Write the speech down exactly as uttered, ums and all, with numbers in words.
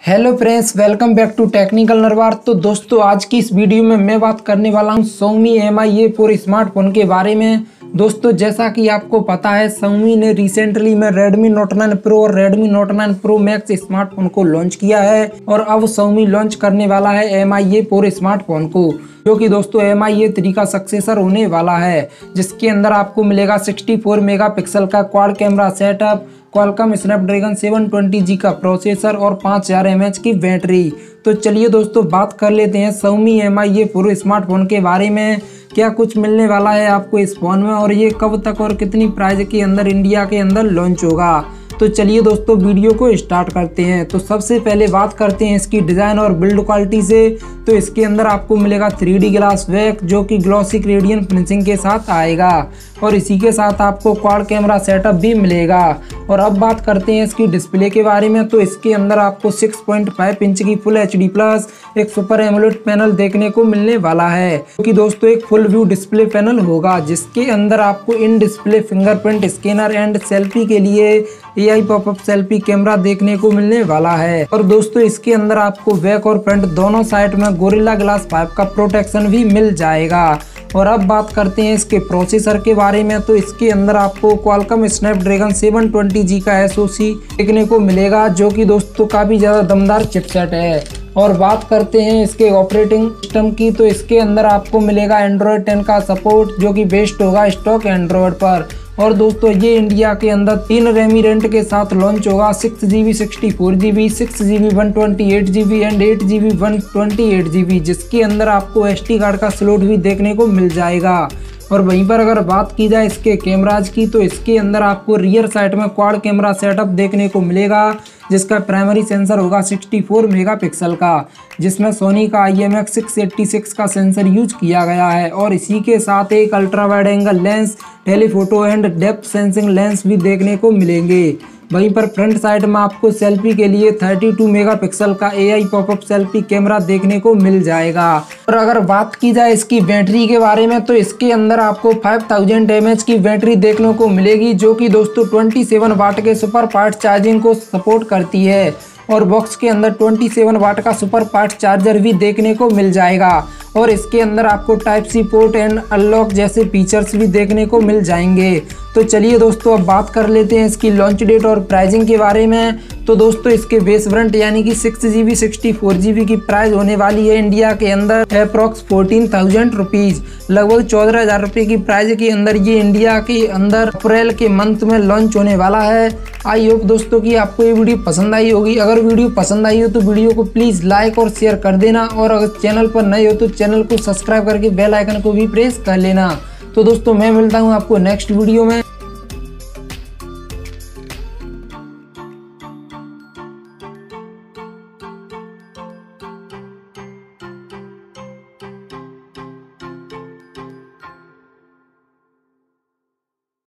Hello friends, welcome back to technical Narwar. तो दोस्तों, आज की इस वीडियो में मैं बात करने वाला हूं Xiaomi M I A four smartphone के बारे में। दोस्तों, जैसा कि आपको पता है, Xiaomi ने रिसेंटली में Redmi Note नाइन Pro और Redmi Note nine Pro Max smartphone को लॉन्च किया है और अब Xiaomi लॉन्च करने वाला है M I A four smartphone को, जो कि दोस्तों एम आई ए थ्री का सक्सेसर होने वाला है, जिसके अंदर आपको मिलेगा सिक्सटी फोर मेगापिक्सल का quad camera setup, Qualcomm Snapdragon seven twenty G का प्रोसेसर और पाँच हज़ार एम एच की बैटरी। तो चलिए दोस्तों, बात कर लेते हैं Xiaomi M I A four smartphone के बारे में। क्या कुछ मिलने वाला है आपको इस फोन में और ये कब तक और कितनी प्राइस के अंदर इंडिया के अंदर लॉन्च होगा। तो चलिए दोस्तों, वीडियो को स्टार्ट करते हैं। तो सबसे पहले बात करते हैं इसकी डिज़ाइन और बिल्ड क्वालिटी से। तो इसके अंदर आपको मिलेगा थ्री डी ग्लास बैक, जो कि ग्लॉसी रेडियन फिनिशिंग के साथ आएगा और इसी के साथ आपको क्वाड कैमरा सेटअप भी मिलेगा। और अब बात करते हैं इसकी डिस्प्ले के बारे में। तो इसके अंदर आपको सिक्स पॉइंट फाइव इंच की फुल एच डी प्लस एक सुपर एमोलेड पैनल देखने को मिलने वाला है, क्योंकि दोस्तों एक फुल व्यू डिस्प्ले पैनल होगा, जिसके अंदर आपको in display fingerprint scanner and selfie के लिए A I popup selfie camera देखने को मिलने वाला है। और दोस्तों, इसके अंदर आपको बैक और फ्रंट दोनों साइड में गोरिल्ला ग्लास फाइव का प्रोटेक्शन भी मिल जाएगा। और अब बात करते हैं इसके प्रोसेसर के बारे में। तो इसके अंदर आपको Qualcomm Snapdragon seven twenty G का एस ओ सी देखने को मिलेगा, जो कि दोस्तों काफ़ी ज़्यादा दमदार चिपसेट है। और बात करते हैं इसके ऑपरेटिंग सिस्टम की। तो इसके अंदर आपको मिलेगा एंड्रॉयड टेन का सपोर्ट, जो कि बेस्ड होगा स्टॉक एंड्रॉयड पर। और दोस्तों, ये इंडिया के अंदर तीन रैम वेरिएंट के साथ लॉन्च होगा, six G B sixty four G B, six G B one twenty eight G B and eight G B one twenty eight G B, जिसके अंदर आपको एस डी कार्ड का स्लॉट भी देखने को मिल जाएगा। और वहीं पर अगर बात की जाए इसके कैमराज की, तो इसके अंदर आपको रियर साइड में क्वाड कैमरा सेटअप देखने को मिलेगा, जिसका प्राइमरी सेंसर होगा सिक्सटी फोर मेगापिक्सल का, जिसमें सोनी का I M X six eighty six का सेंसर यूज किया गया है। और इसी के साथ एक ultra wide angle lens, telephoto and depth sensing lens भी देखने को मिलेंगे। वहीं पर फ्रंट साइड में आपको सेल्फी के लिए थर्टी टू मेगापिक्सल का A I popup selfie camera देखने को मिल जाएगा। और अगर बात की जाए इसकी बैटरी के बारे में, तो इसके अंदर आपको फाइव थाउजेंड एम एच की बैटरी देखने को मिलेगी, जो कि दोस्तों ट्वेंटी सेवन वाट के सुपर फास्ट चार्जिंग को सपोर्ट करती है। और बॉक्स के अंदर ट्वेंटी सेवन वाट का सुपर फास्ट चार्जर भी देखने को मिल जाएगा। और इसके अंदर आपको type C port and unlock जैसे फीचर्स भी देखने को मिल जाएंगे। तो चलिए दोस्तों, अब बात कर लेते हैं इसकी लॉन्च डेट और प्राइसिंग के बारे में। तो दोस्तों, इसके बेस वेरिएंट यानी कि six G B sixty four G B की प्राइस होने वाली है इंडिया के अंदर अप्रॉक्स फोर्टीन थाउजेंड रुपीज़, लगभग चौदह हज़ार रुपये की प्राइस के अंदर ये इंडिया के अंदर अप्रैल के मंथ में लॉन्च होने वाला है। आई होप दोस्तों कि आपको ये वीडियो पसंद आई होगी। अगर वीडियो पसंद आई हो तो वीडियो को प्लीज़ लाइक और शेयर कर देना, और अगर चैनल पर नए हो तो चैनल को सब्सक्राइब करके बेल आइकन को भी प्रेस कर लेना। तो दोस्तों, मैं मिलता हूँ आपको नेक्स्ट वीडियो में।